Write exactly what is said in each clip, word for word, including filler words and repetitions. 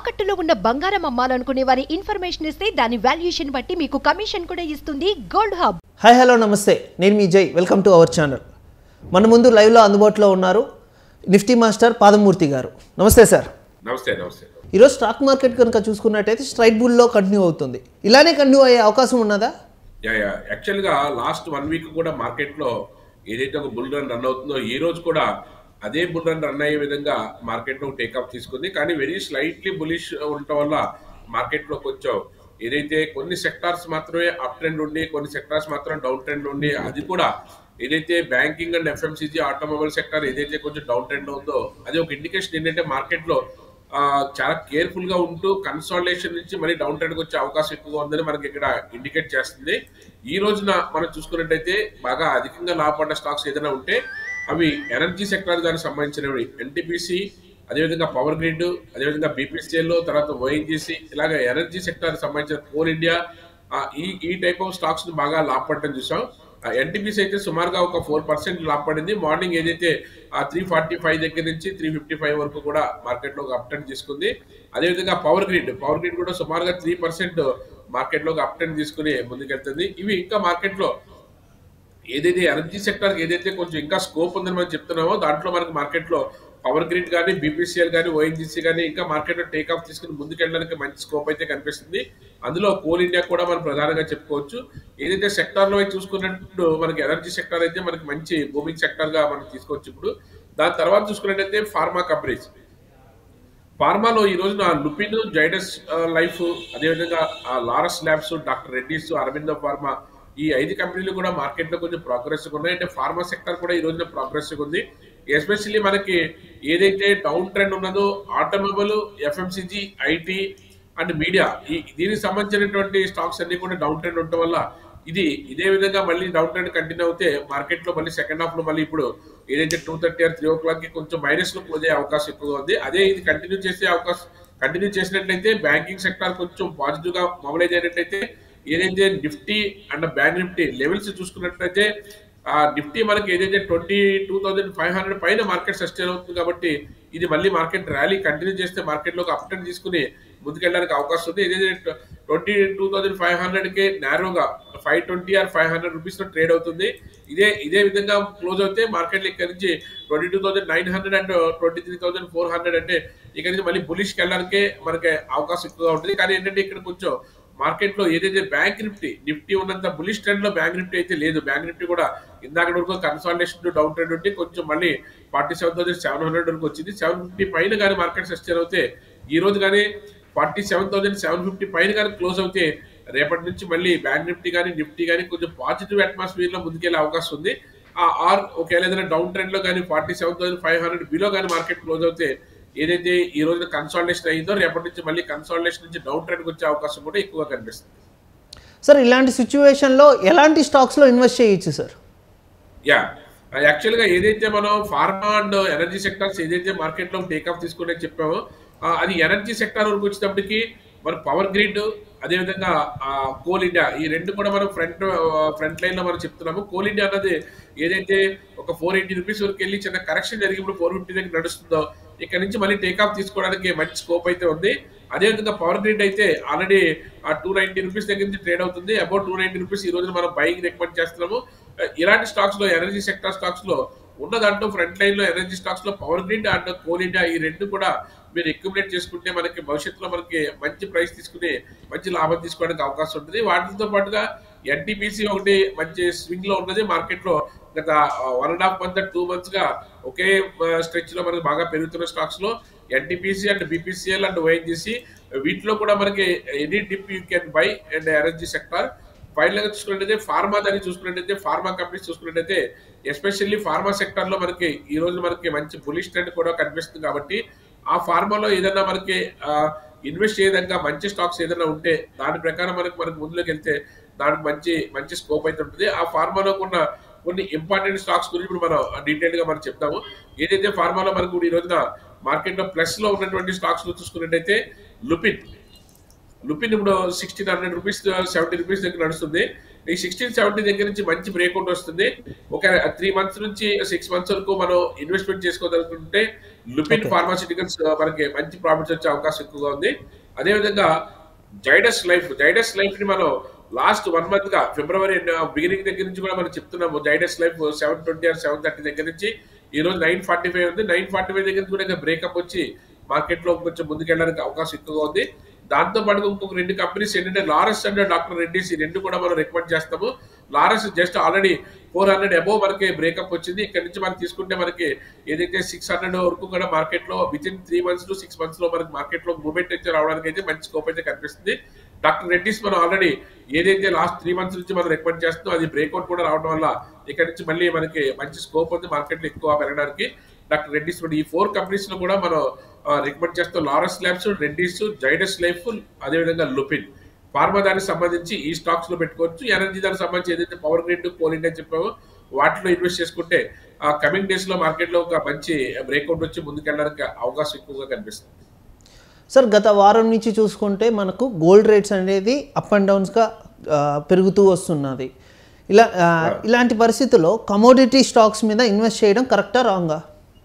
తాకట్టులో ఉన్న బంగారం అమ్మాలనుకునే వారి ఇన్ఫర్మేషన్ ఇస్తే దాని వాల్యుయేషన్ బట్టి మీకు కమిషన్ కూడా ఇస్తుంది గోల్డ్ హబ్. హాయ్ హలో నమస్తే, నేను మీ Jai. Welcome to our channel. మన ముందు లైవ్లో అందుబాటులో ఉన్నారు నిఫ్టీ మాస్టర్ పాదమూర్తి గారు. నమస్తే సార్. నమస్తే. నమస్తే. ఈరోజు స్టాక్ మార్కెట్ కనుక చూసుకున్నట్టయితే స్ట్రైట్ బుల్లో కంటిన్యూ అవుతుంది. ఇలానే కంటిన్యూ అయ్యే అవకాశం ఉన్నదా? యా యా యాక్చువల్గా లాస్ట్ వన్ వీక్ కూడా మార్కెట్లో ఏదైతే ఒక బుల్ రన్ రన్ అవుతుందో ఈ రోజు కూడా అదే బుల్ రన్ రన్ అయ్యే విధంగా మార్కెట్లో టేక్అప్ తీసుకుంది. కానీ వెరీ స్లైట్లీ బులిష్ ఉండటం వల్ల మార్కెట్లో కొంచెం ఏదైతే కొన్ని సెక్టార్స్ మాత్రమే అప్ ట్రెండ్ ఉండి కొన్ని సెక్టార్స్ మాత్రం డౌన్ ట్రెండ్ ఉండి, అది కూడా ఏదైతే banking and FMCG automobile sector ఏదైతే కొంచెం డౌన్ ట్రెండ్ ఉందో అది ఒక ఇండికేషన్ ఏంటంటే మార్కెట్లో చాలా కేర్ఫుల్ గా ఉంటూ కన్సాలిడేషన్ నుంచి మళ్ళీ డౌన్ ట్రెండ్కి వచ్చే అవకాశం ఎక్కువగా ఉందని మనకి ఇక్కడ ఇండికేట్ చేస్తుంది. ఈ రోజున మనం చూసుకున్నట్టయితే బాగా అధికంగా లాభపడ్డ స్టాక్స్ ఏదైనా ఉంటే అవి ఎనర్జీ సెక్టర్ దానికి సంబంధించినవి ఎన్టీపీసీ, అదేవిధంగా పవర్ గ్రిడ్, అదేవిధంగా బీపీసీఎల్, తర్వాత ఓఎన్జీసీ, ఇలాగ ఎనర్జీ సెక్టర్ సంబంధించిన కోల్ ఇండియా, ఈ ఈ టైప్ ఆఫ్ స్టాక్స్ ని బాగా లాభపడటం చూసాం. ఎన్టీపీసీ అయితే సుమారుగా ఒక ఫోర్ పర్సెంట్ లాభపడింది. మార్నింగ్ ఏదైతే ఆ త్రీ ఫార్టీ ఫైవ్ దగ్గర నుంచి త్రీ ఫిఫ్టీ ఫైవ్ వరకు కూడా మార్కెట్లో ఒక అప్ ట్రెండ్ తీసుకుంది. అదేవిధంగా పవర్ గ్రిడ్ పవర్ గ్రిడ్ కూడా సుమారుగా త్రీ పర్సెంట్ మార్కెట్లో ఒక అప్ ట్రెండ్ తీసుకుని ముందుకెళ్తుంది. ఇవి ఇంకా మార్కెట్లో ఏదైతే ఎనర్జీ సెక్టర్ ఏదైతే కొంచెం ఇంకా స్కోప్ ఉందని మనం చెప్తున్నామో దాంట్లో మనకి మార్కెట్లో పవర్ గ్రిడ్ కానీ బీపీసీఎల్ కానీ ఓఎన్జీసీ కానీ ఇంకా మార్కెట్లో టేక్ ఆఫ్ తీసుకుని ముందుకెళ్ళడానికి మంచి స్కోప్ అయితే కనిపిస్తుంది. అందులో కోల్ ఇండియా కూడా మనం ప్రధానంగా చెప్పుకోవచ్చు. ఏదైతే సెక్టార్లో చూసుకున్నప్పుడు మనకి ఎనర్జీ సెక్టర్ అయితే మనకి మంచి బూమింగ్ సెక్టర్ గా మనం తీసుకోవచ్చు. ఇప్పుడు దాని తర్వాత చూసుకున్నట్టయితే ఫార్మా కంపెనీస్, ఫార్మాలో ఈ రోజున లుపిన్, జైడస్ లైఫ్, అదేవిధంగా Laurus labs, doctor Reddy's, Aurobindo pharma, ఈ ఐదు కంపెనీలు కూడా మార్కెట్లో కొంచెం ప్రోగ్రెసివ్ ఉన్నాయి. అంటే ఫార్మా సెక్టర్ కూడా ఈ రోజున ప్రోగ్రెసివ్ ఉంది. ఎస్పెషల్లీ మనకి ఏదైతే డౌన్ ట్రెండ్ ఉన్నదో automobile, FMCG, IT and media, ఈ దీనికి సంబంధించినటువంటి స్టాక్స్ అన్ని కూడా డౌన్ ట్రెండ్ ఉండటం వల్ల ఇది ఇదే విధంగా మళ్ళీ డౌన్ ట్రెండ్ కంటిన్యూ అవుతే మార్కెట్లో మళ్ళీ సెకండ్ హాఫ్ లో మళ్ళీ ఇప్పుడు ఏదైతే two thirty or three o'clock కి కొంచెం మైనస్ లో క్లోజ్ అయ్యే అవకాశం ఎక్కువగా ఉంది. అదే ఇది కంటిన్యూ చేసే అవకాశం కంటిన్యూ చేసినట్లయితే బ్యాంకింగ్ సెక్టర్ కొంచెం పాజిటివ్ గా మొబైలైజ్ అయినట్లయితే ఏదైతే Nifty and bank Nifty levels చూసుకున్నట్లయితే ఆ నిఫ్టీ మనకి ఏదైతే twenty two thousand five hundred పైన మార్కెట్ సస్టైన్ అవుతుంది. కాబట్టి ఇది మళ్ళీ మార్కెట్ ర్యాలీ కంటిన్యూ చేస్తే మార్కెట్లో ఒక అప్ ట్రెండ్ తీసుకుని ముందుకెళ్ళడానికి అవకాశం ఉంది. ఏదైతే twenty two thousand five hundred కి నేరోగా five twenty or five hundred rupees లో ట్రేడ్ అవుతుంది. ఇదే ఇదే విధంగా క్లోజ్ అవుతే మార్కెట్ ఇక్కడ నుంచి twenty two thousand nine hundred and twenty three thousand four hundred అంటే ఇక్కడ నుంచి మళ్ళీ బులిష్కి వెళ్ళడానికే మనకి అవకాశం ఎక్కువగా ఉంటుంది. కానీ ఏంటంటే ఇక్కడ కొంచెం మార్కెట్ లో ఏదైతే బ్యాంక్ నిఫ్టీ నిఫ్టీ ఉన్నంత బులిష్ ట్రెండ్ లో బ్యాంక్ నిఫ్టీ అయితే లేదు. బ్యాంక్ నిఫ్టీ కూడా ఇందాక వరకు కన్సాలిడేషన్ డౌన్ ట్రెండ్ ఉంటే కొంచెం మళ్ళీ forty seven thousand seven hundred వరకు వచ్చింది. సెవెన్ ఫిఫ్టీ పైన కానీ మార్కెట్ సస్టైన్ అవుతే ఈ రోజు కానీ forty seven thousand seven fifty పైన కానీ క్లోజ్ అవుతే రేపటి నుంచి మళ్ళీ బ్యాంక్ నిఫ్టీ కానీ నిఫ్టీ కానీ కొంచెం పాజిటివ్ అట్మాస్ఫియర్ లో ముందుకెళ్లే అవకాశం ఉంది. ఆ ఆర్ ఒకవేళ ఏదైనా డౌన్ ట్రెండ్ లో కానీ forty seven thousand five hundred below కానీ మార్కెట్ క్లోజ్ అవుతే ఏదైతే ఈ రోజున కన్సాలిడేషన్ అయ్యిందో రేపటి నుంచి మళ్ళీ కన్సాలిడేషన్ నుంచి డౌన్ ట్రెండ్కి వచ్చే అవకాశం కూడా ఎక్కువగా కనిపిస్తుంది. సార్, ఇలాంటి సిచ్యువేషన్లో ఎలాంటి స్టాక్స్లో ఇన్వెస్ట్ చేయొచ్చు సార్? యా యాక్చువల్గా ఏదైతే మనం ఫార్మా అండ్ ఎనర్జీ సెక్టర్స్ ఏదైతే మార్కెట్లో టేక్ఆఫ్ తీసుకునే చెప్పామో అది ఎనర్జీ సెక్టర్ వరకు వచ్చేటప్పటికి మన పవర్ గ్రిడ్, అదేవిధంగా కోల్ ఇండియా, ఈ రెండు కూడా మనం ఫ్రంట్ ఫ్రంట్ లైన్ లో మనం చెప్తున్నాము. కోల్ ఇండియా అన్నది ఏదైతే ఒక ఫోర్ ఎయిటీ రూపీస్ వరకు వెళ్ళి చిన్న కరెక్షన్ జరిగి ఇప్పుడు ఫోర్ ఫిఫ్టీ దగ్గర నడుస్తుందో ఇక్కడ నుంచి మళ్ళీ టేక్ఆఫ్ తీసుకోవడానికి మంచి స్కోప్ అయితే ఉంది. అదేవిధంగా పవర్ గ్రిడ్ అయితే ఆల్రెడీ టూ నైన్టీ రూపీస్ దగ్గర నుంచి ట్రేడ్ అవుతుంది. అబౌట్ టూ నైన్టీ రూపీస్ ఈ రోజు మనం బయింగ్ రికమెండ్ చేస్తున్నాము. ఇలాంటి స్టాక్స్ లో ఎనర్జీ సెక్టర్ స్టాక్స్ లో ఉన్న దాంట్లో ఫ్రంట్ లైన్ లో ఎనర్జీ స్టాక్స్ లో power grid and coal India ఈ రెండు కూడా మీరు అక్యుములేట్ చేసుకుంటే మనకి భవిష్యత్తులో మనకి మంచి ప్రైస్ తీసుకుని మంచి లాభం తీసుకోవడానికి అవకాశం ఉంటుంది. వాటితో పాటుగా ఎన్టీపీసీ ఒకటి మంచి స్వింగ్ లో ఉన్నది. మార్కెట్ లో గత one and half month two months గా ఒకే స్ట్రెచ్ లో మనకి బాగా పెరుగుతున్న స్టాక్స్ లో NTPC and BPCL and ONGC, వీటిలో కూడా మనకి any dip you can buy and energy sector. Final గా చూసుకున్నట్టయితే ఫార్మా దాన్ని చూసుకున్నట్టయితే ఫార్మా కంపెనీస్ చూసుకున్నట్టయితే ఎస్పెషల్లీ ఫార్మా సెక్టర్ లో మనకి ఈ రోజు మనకి మంచి బులిష్ ట్రెండ్ కూడా కనిపిస్తుంది. కాబట్టి ఆ ఫార్మాలో ఏదైనా మనకి ఇన్వెస్ట్ చేయదంగా మంచి స్టాక్స్ ఏదైనా ఉంటే దాని ప్రకారం మనకి మనకి ముందులోకి వెళ్తే దానికి మంచి మంచి స్కోప్ అయితే ఉంటుంది. ఆ ఫార్మాలో ఉన్న కొన్ని ఇంపార్టెంట్ స్టాక్స్ గురించి ఇప్పుడు మనం డీటెయిల్ గా మనం చెప్తాము. ఏదైతే ఫార్మాలో మనకు ఈ రోజున మార్కెట్ లో ప్లస్ లో ఉన్నటువంటి స్టాక్స్ చూసుకున్నట్టయితే లుపిన్ లుపిన్ ఇప్పుడు sixteen hundred rupees seventy rupees దగ్గర నడుస్తుంది. ఈ సిక్స్టీన్ సెవెంటీ దగ్గర నుంచి మంచి బ్రేక్అవుట్ వస్తుంది. ఒక త్రీ మంత్స్ నుంచి సిక్స్ మంత్స్ వరకు మనం ఇన్వెస్ట్మెంట్ చేసుకోదలుచుకుంటే లుపిన్ Okay. ఫార్మాస్యూటికల్స్ మనకి మంచి ప్రాఫిట్స్ వచ్చే అవకాశం ఎక్కువగా ఉంది. అదేవిధంగా జైడస్ లైఫ్ జైడస్ లైఫ్ ని మనం లాస్ట్ వన్ మంత్ గా ఫిబ్రవరి బిగినింగ్ దగ్గర నుంచి కూడా మనం చెప్తున్నాము. Zydus life seven twenty or seven thirty దగ్గర నుంచి ఈ రోజు నైన్ ఫార్టీ ఫైవ్ ఉంది. నైన్ ఫార్టీ ఫైవ్ దగ్గర నుంచి కూడా బ్రేకప్ వచ్చి మార్కెట్ లో కొంచెం ముందుకెళ్ళడానికి అవకాశం ఎక్కువగా ఉంది. దాంతో పాటు ఇంకొక రెండు కంపెనీస్ ఏంటంటే లారస్ అండ్ డాక్టర్ రెడ్డిస్, ఈ రెండు కూడా మనం రికమెండ్ చేస్తాము. Laurus just already four hundred above మనకి బ్రేకప్ వచ్చింది. ఇక్కడ నుంచి మనం తీసుకుంటే మనకి ఏదైతే సిక్స్ హండ్రెడ్ వరకు కూడా మార్కెట్ లో with in three months to six months లో మనకి మార్కెట్ లో మూవ్మెంట్ అయితే రావడానికి అయితే మంచి స్కోప్ అయితే కనిపిస్తుంది. డాక్టర్ రెడ్డిస్ మనం ఆల్రెడీ ఏదైతే లాస్ట్ త్రీ మంత్స్ నుంచి మనం రికమెండ్ చేస్తున్నాం అది బ్రేక్అవుట్ కూడా రావడం వల్ల ఇక్కడ నుంచి మళ్ళీ మనకి మంచి స్కోప్ ఉంది మార్కెట్ లో ఎక్కువ పెరగడానికి. డాక్టర్ రెడ్డిస్ ఈ ఫోర్ కంపెనీస్ లో కూడా మనం రికమెండ్ చేస్తాం. Laurus labs, Reddy's, Zydus life, అదేవిధంగా లుపిన్. ఫార్మా దానికి సంబంధించి ఈ స్టాక్స్ లో పెట్టుకోవచ్చు. ఎనర్జీ దానికి సంబంధించి ఏదైతే పవర్ గ్రిడ్, కోల్ ఇండియా చెప్పామో వాటిలో ఇన్వెస్ట్ చేసుకుంటే ఆ కమింగ్ డేస్ లో మార్కెట్ లో ఒక మంచి బ్రేక్అవుట్ వచ్చి ముందుకెళ్ళడానికి అవకాశం ఎక్కువగా కనిపిస్తుంది. సార్ గత వారం నుంచి చూసుకుంటే మనకు గోల్డ్ రేట్స్ అనేది అప్ అండ్ డౌన్స్గా పెరుగుతూ వస్తున్నది. ఇలా ఆ, ఇలాంటి పరిస్థితుల్లో కమోడిటీ స్టాక్స్ మీద ఇన్వెస్ట్ చేయడం కరెక్టా రాంగా?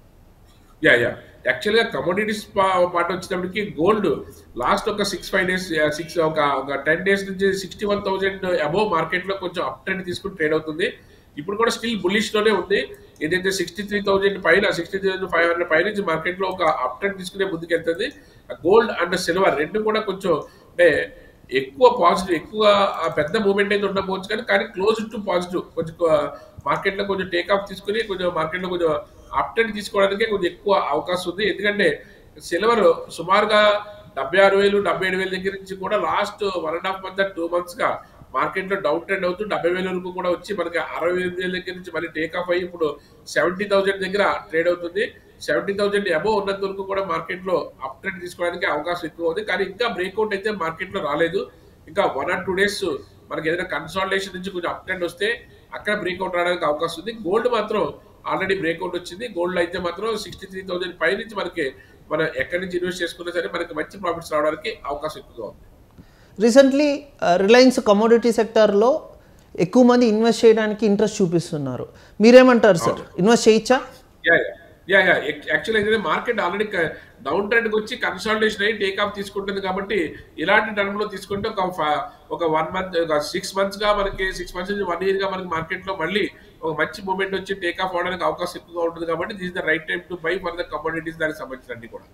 యా యా యాక్చువల్ గా కమోడిటీస్ పార్ట్ వచ్చేటప్పటికి గోల్డ్ లాస్ట్ ఒక సిక్స్ ఫైవ్ డేస్ సిక్స్ ఒక ఒక టెన్ డేస్ నుంచి sixty one thousand above market లో కొంచెం అప్ ట్రెండ్ తీసుకుని ట్రేడ్ అవుతుంది. ఇప్పుడు కూడా స్టిల్ బుల్లిష్ లోనే ఉంది. ఏదైతే సిక్స్టీ త్రీ థౌసండ్ పైన sixty three thousand five hundred పై నుంచి మార్కెట్ లో ఒక అప్ ట్రెండ్ తీసుకునే ముందుకెళ్తుంది. గోల్డ్ అండ్ సిల్వర్ రెండు కూడా కొంచెం అంటే ఎక్కువ పాజిటివ్ ఎక్కువ ఆ పెద్ద మూవ్మెంట్ అయితే ఉండకపోవచ్చు కానీ కానీ క్లోజ్ టు పాజిటివ్ కొంచెం మార్కెట్ లో కొంచెం టేక్ ఆఫ్ తీసుకుని కొంచెం మార్కెట్ లో కొంచెం అప్ ట్రెండ్ తీసుకోవడానికి కొంచెం ఎక్కువ అవకాశం ఉంది. ఎందుకంటే సిల్వర్ సుమారుగా డెబ్బై ఆరు వేలు డెబ్బై ఏడు వేల దగ్గర నుంచి కూడా last one and half month two months గా మార్కెట్ లో డౌన్ ట్రెండ్ అవుతూ డెబ్బై వేల వరకు కూడా వచ్చి మనకి అరవై ఎనిమిది వేల దగ్గర నుంచి మళ్ళీ టేక్ ఆఫ్ అయ్యి ఇప్పుడు సెవెంటీ థౌసండ్ దగ్గర ట్రేడ్ అవుతుంది. సెవెంటీ థౌసండ్ అబోవ్ ఉన్నంత వరకు కూడా మార్కెట్ లో అప్ ట్రెండ్ తీసుకోవడానికి అవకాశం ఎక్కువ ఉంది. కానీ ఇంకా బ్రేక్అవుట్ అయితే మార్కెట్ లో రాలేదు. ఇంకా వన్ ఆర్ టూ డేస్ మనకి ఏదైనా కన్సాలిడేషన్ నుంచి కొంచెం అప్ ట్రెండ్ వస్తే అక్కడ బ్రేక్అవుట్ రావడానికి అవకాశం ఉంది. గోల్డ్ మాత్రం ఆల్రెడీ బ్రేక్అవుట్ వచ్చింది. గోల్డ్ అయితే మాత్రం సిక్స్టీ త్రీ థౌసండ్ పై నుంచి మనకి మనం ఎక్కడి నుంచి ఇన్వెస్ట్ చేసుకున్నా సరే మనకి మంచి ప్రాఫిట్స్ రావడానికి అవకాశం ఎక్కువగా ఉంది. రీసెంట్లీ రిలయన్స్ కమోడిటీ సెక్టార్లో ఎక్కువ మంది ఇన్వెస్ట్ చేయడానికి ఇంట్రెస్ట్ చూపిస్తున్నారు. మీరేమంటారు సార్, ఇన్వెస్ట్ చేయొచ్చా? యా యా యా యాక్చువల్ అయితే మార్కెట్ ఆల్రెడీ డౌన్ ట్రెండ్కి వచ్చి కన్సాలిడేషన్ అయ్యి టేక్ ఆఫ్ తీసుకుంటుంది కాబట్టి ఇలాంటి టర్మ్ లో తీసుకుంటే ఒక ఒక వన్ మంత్ ఒక సిక్స్ మంత్స్ గా మనకి సిక్స్ మంత్స్ నుంచి వన్ ఇయర్ గా మనకి మార్కెట్ లో మళ్ళీ ఒక మంచి మూమెంట్ వచ్చి టేక్ ఆఫ్ అవడానికి అవకాశం ఎక్కువగా ఉంటుంది కాబట్టి this the right time to buy for the commodities దానికి సంబంధించినవి కూడా.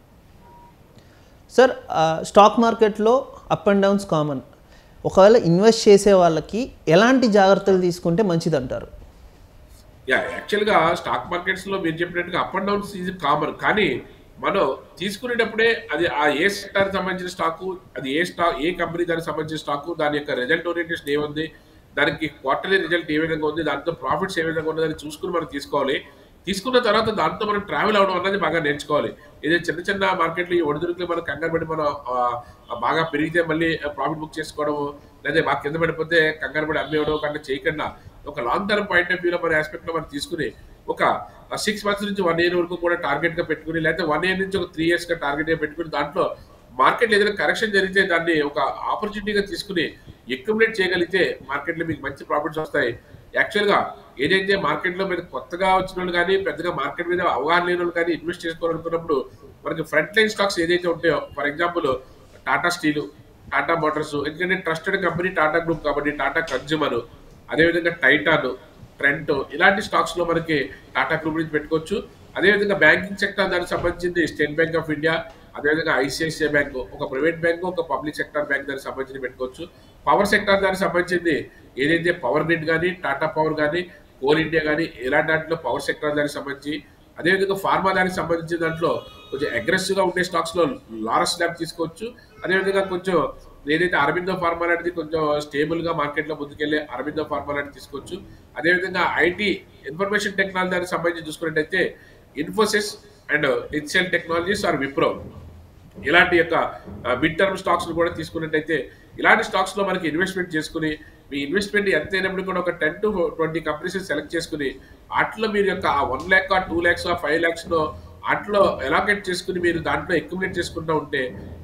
సార్ స్టాక్ మార్కెట్లో అప్ అండ్ డౌన్స్ కామన్. ఒకవేళ ఇన్వెస్ట్ చేసే వాళ్ళకి ఎలాంటి జాగ్రత్తలు తీసుకుంటే మంచిది అంటారు? యా యాక్చువల్గా స్టాక్ మార్కెట్స్ లో మీరు చెప్పినట్టుగా up and downs is common. కానీ మనం తీసుకునేటప్పుడే అది ఆ ఏ సెక్టర్ సంబంధించిన స్టాకు, అది ఏ స్టాక్ ఏ కంపెనీ దానికి సంబంధించిన స్టాకు, దాని యొక్క రిజల్ట్ ఓరియంటేషన్ ఏముంది, దానికి క్వార్టర్లీ రిజల్ట్ ఏ విధంగా ఉంది, దాంతో ప్రాఫిట్స్ ఏ విధంగా ఉన్నదని చూసుకుని మనం తీసుకోవాలి. తీసుకున్న తర్వాత దాంతో మనం ట్రావెల్ అవడం అన్నది బాగా నేర్చుకోవాలి. ఏదో చిన్న చిన్న మార్కెట్లు ఈ ఒడిదుడుకులు మనం కంగారు పడి మనం బాగా పెరిగితే మళ్ళీ ప్రాఫిట్ బుక్ చేసుకోవడము, లేదా బాగా కింద పడిపోతే కంగారు పడి అమ్మేయడం కంటే చేయకుండా ఒక లాంగ్ టర్మ్ పాయింట్ ఆఫ్ వ్యూలో మన ఆస్పెక్ట్ లో మనం తీసుకుని ఒక సిక్స్ మంత్స్ నుంచి వన్ ఇయర్ వరకు కూడా టార్గెట్ గా పెట్టుకుని, లేకపోతే వన్ ఇయర్ నుంచి ఒక త్రీ ఇయర్స్ గా టార్గెట్ గా పెట్టుకుని దాంట్లో మార్కెట్ ఏదైనా కరెక్షన్ జరిగితే దాన్ని ఒక ఆపర్చునిటీగా తీసుకుని అక్యుములేట్ చేయగలిగితే మార్కెట్లో మీకు మంచి ప్రాఫిట్స్ వస్తాయి. యాక్చువల్గా ఏదైతే మార్కెట్లో మీరు కొత్తగా వచ్చిన వాళ్ళు కానీ పెద్దగా మార్కెట్ మీద అవగాహన లేని వాళ్ళు కానీ ఇన్వెస్ట్ చేసుకోవాలనుకున్నప్పుడు మనకి ఫ్రంట్ లైన్ స్టాక్స్ ఏదైతే ఉంటాయో, for example Tata steel, Tata motors, ఎందుకంటే ట్రస్టెడ్ కంపెనీ టాటా గ్రూప్ కాబట్టి టాటా కన్జ్యూమర్, అదేవిధంగా టైటాన్, ట్రెంట్, ఇలాంటి స్టాక్స్ లో మనకి టాటా గ్రూప్ నుంచి పెట్టుకోవచ్చు. అదేవిధంగా బ్యాంకింగ్ సెక్టర్ దానికి సంబంధించింది స్టేట్ బ్యాంక్ ఆఫ్ ఇండియా, అదేవిధంగా ఐసిఐసిఐ బ్యాంక్, ఒక ప్రైవేట్ బ్యాంకు, ఒక పబ్లిక్ సెక్టర్ బ్యాంక్ దానికి సంబంధించి పెట్టుకోవచ్చు. పవర్ సెక్టర్ దానికి సంబంధించింది ఏదైతే పవర్ గ్రిడ్ కానీ, టాటా పవర్ కానీ, కోల్ ఇండియా కానీ, ఇలాంటి దాంట్లో పవర్ సెక్టర్ దానికి సంబంధించి, అదేవిధంగా ఫార్మా దానికి సంబంధించిన దాంట్లో కొంచెం అగ్రెసివ్ గా ఉండే స్టాక్స్ లో లారస్ ల్యాబ్ తీసుకోవచ్చు. అదేవిధంగా కొంచెం ఏదైతే అరబిందో ఫార్మా అనేది కొంచెం స్టేబుల్ గా మార్కెట్ లో ముందుకెళ్లే అరబిందో ఫార్మా అనేది తీసుకోవచ్చు. అదేవిధంగా ఐటీ ఇన్ఫర్మేషన్ టెక్నాలజీ దానికి సంబంధించి చూసుకున్నట్టయితే Infosys and HCL technologies or Wipro, ఇలాంటి యొక్క మిడ్ టర్మ్ స్టాక్స్ కూడా తీసుకున్నట్టయితే ఇలాంటి స్టాక్స్ లో మనకి ఇన్వెస్ట్మెంట్ చేసుకుని మీ ఇన్వెస్ట్మెంట్ ఎంత అయినప్పుడు కూడా ఒక ten to twenty companies select చేసుకుని వాటిలో మీరు యొక్క ఆ one lakh two lakhs five lakhs లో వాటిలో ఎలాకేట్ చేసుకుని మీరు దాంట్లో అక్యుములేట్ చేసుకుంటూ ఉంటే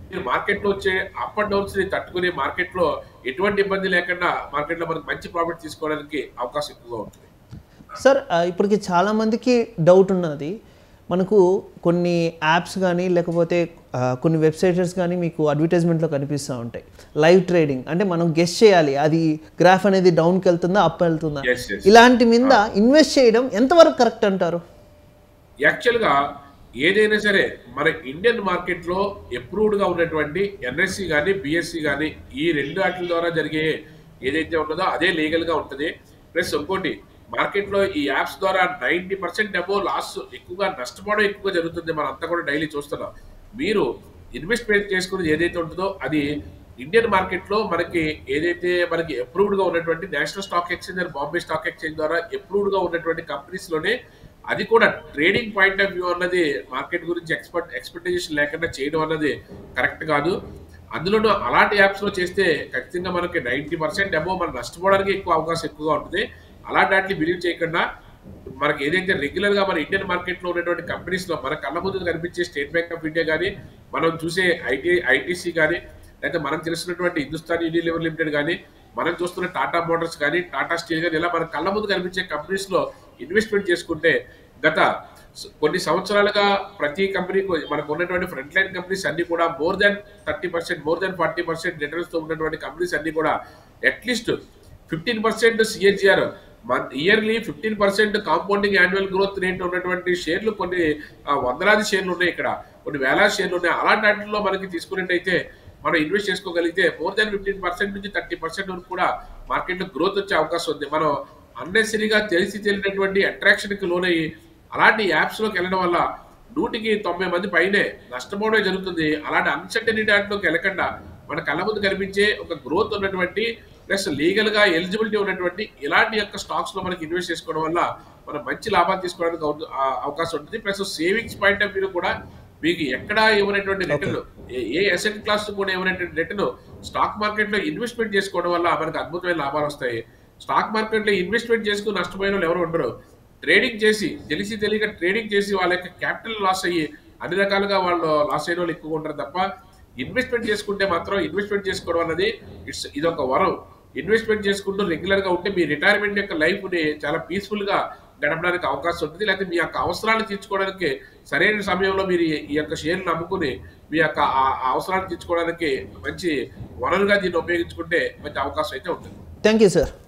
మీరు మార్కెట్లో వచ్చే అప్ అండ్ డౌన్స్ ని తట్టుకుని మార్కెట్లో ఎటువంటి ఇబ్బంది లేకుండా మార్కెట్లో మనకు మంచి ప్రాఫిట్ తీసుకోవడానికి అవకాశం ఎక్కువగా ఉంటుంది. సార్ ఇప్పటికి చాలామందికి డౌట్ ఉన్నది, మనకు కొన్ని యాప్స్ కానీ లేకపోతే కొన్ని వెబ్సైట్స్ కానీ మీకు అడ్వర్టైజ్మెంట్లో కనిపిస్తూ ఉంటాయి లైవ్ ట్రేడింగ్, అంటే మనం గెస్ చేయాలి అది గ్రాఫ్ అనేది డౌన్కి వెళ్తుందా అప్ వెళ్తుందా, ఇలాంటి మీద ఇన్వెస్ట్ చేయడం ఎంతవరకు కరెక్ట్ అంటారు? యాక్చువల్గా ఏదైనా సరే మన ఇండియన్ మార్కెట్లో అప్రూవ్డ్గా ఉన్నటువంటి ఎన్ఎస్సి కానీ బిఎస్సి కానీ ఈ రెండు వాటి ద్వారా జరిగే ఏదైతే ఉన్నదో అదే లీగల్గా ఉంటుంది. ప్లస్ ఇంకోటి మార్కెట్లో ఈ యాప్స్ ద్వారా నైంటీ పర్సెంట్ అబో లాస్ ఎక్కువగా నష్టపోవడం ఎక్కువగా జరుగుతుంది. మనం అంతా కూడా డైలీ చూస్తున్నాం. మీరు ఇన్వెస్ట్మెంట్ చేసుకునేది ఏదైతే ఉంటుందో అది ఇండియన్ మార్కెట్లో మనకి ఏదైతే మనకి అప్రూవ్డ్గా ఉన్నటువంటి national stock exchange and Bombay stock exchange ద్వారా అప్రూవ్డ్గా ఉన్నటువంటి కంపెనీస్లోనే, అది కూడా ట్రేడింగ్ పాయింట్ ఆఫ్ వ్యూ అన్నది మార్కెట్ గురించి ఎక్స్పర్ట్ ఎక్స్పెక్టేషన్ లేకుండా చేయడం అన్నది కరెక్ట్ కాదు. అందులోనూ అలాంటి యాప్స్లో చేస్తే ఖచ్చితంగా మనకి నైంటీ పర్సెంట్ అబో మనం నష్టపోవడానికి ఎక్కువ అవకాశం ఎక్కువగా ఉంటుంది. అలాంటి వాటిని బిలీవ్ చేయకుండా మనకి ఏదైతే రెగ్యులర్గా మన ఇండియన్ మార్కెట్లో ఉన్నటువంటి కంపెనీస్లో మన కళ్ళ ముందు కనిపించే స్టేట్ బ్యాంక్ ఆఫ్ ఇండియా కానీ, మనం చూసే ఐటీ ఐటీసీ కానీ, లేకపోతే మనం తెలుసుకున్నటువంటి హిందుస్థాన్ యూనిలివర్ లిమిటెడ్ కానీ, మనం చూస్తున్న టాటా మోటార్స్ కానీ, టాటా స్టీల్ కానీ, ఇలా మన కళ్ళ ముందు కనిపించే కంపెనీస్లో ఇన్వెస్ట్మెంట్ చేసుకుంటే గత కొన్ని సంవత్సరాలుగా ప్రతి కంపెనీకి మనకు ఉన్నటువంటి ఫ్రంట్ లైన్ కంపెనీస్ అన్ని కూడా more than thirty percent more than forty percent రిటర్న్స్తో ఉన్నటువంటి కంపెనీస్ అన్ని కూడా at least fifteen percent CAGR month yearly fifteen percent compounding annual growth rate ఉన్నటువంటి షేర్లు కొన్ని వందలాది షేర్లు ఉన్నాయి, ఇక్కడ కొన్ని వేలాది షేర్లు ఉన్నాయి. అలాంటి వాటిల్లో మనకి తీసుకున్నట్టయితే మనం ఇన్వెస్ట్ చేసుకోగలిగితే మోర్ దాన్ ఫిఫ్టీన్ పర్సెంట్ నుంచి థర్టీ పర్సెంట్ వరకు కూడా మార్కెట్లో గ్రోత్ వచ్చే అవకాశం ఉంది. మనం అన్నెసరీగా తెలిసి తెలియనటువంటి అట్రాక్షన్కి లోనయ్యి అలాంటి యాప్స్లోకి వెళ్ళడం వల్ల నూటికి తొంభై మంది పైనే నష్టపోవడమే జరుగుతుంది. అలాంటి అన్సర్టనిటీ దాంట్లోకి వెళ్ళకుండా మన కళ్ళ ముందు కనిపించే ఒక గ్రోత్ ఉన్నటువంటి ప్లస్ లీగల్గా ఎలిజిబిలిటీ ఉన్నటువంటి ఇలాంటి యొక్క స్టాక్స్లో మనకి ఇన్వెస్ట్ చేసుకోవడం వల్ల మనం మంచి లాభాలు తీసుకోవడానికి అవకాశం ఉంటుంది. Plus savings point of view కూడా మీకు ఎక్కడా ఇవ్వనటువంటి రిటర్న్, ఏ అసెట్ క్లాస్ కూడా ఇవ్వనటువంటి రిటర్న్ స్టాక్ మార్కెట్లో ఇన్వెస్ట్మెంట్ చేసుకోవడం వల్ల మనకు అద్భుతమైన లాభాలు వస్తాయి. స్టాక్ మార్కెట్లో ఇన్వెస్ట్మెంట్ చేసుకుని నష్టపోయిన వాళ్ళు ఎవరు ఉండరు. ట్రేడింగ్ చేసి తెలిసి తెలియక ట్రేడింగ్ చేసి వాళ్ళ యొక్క క్యాపిటల్ లాస్ అయ్యి అన్ని రకాలుగా వాళ్ళు లాస్ అయిన వాళ్ళు ఎక్కువగా ఉంటారు తప్ప, ఇన్వెస్ట్మెంట్ చేసుకుంటే మాత్రం ఇన్వెస్ట్మెంట్ చేసుకోవడం అనేది ఇట్స్ ఇదొక వరం. ఇన్వెస్ట్మెంట్ చేసుకుంటూ రెగ్యులర్గా ఉంటే మీ రిటైర్మెంట్ యొక్క లైఫ్ని చాలా పీస్ఫుల్గా గడపడానికి అవకాశం ఉంటుంది. లేకపోతే మీ యొక్క అవసరాలు తీర్చుకోవడానికి సరైన సమయంలో మీరు ఈ యొక్క షేర్లను అమ్ముకుని మీ యొక్క అవసరాలు తీర్చుకోవడానికి మంచి వనరుగా దీన్ని ఉపయోగించుకుంటే మంచి అవకాశం అయితే ఉంటుంది. Thank you sir.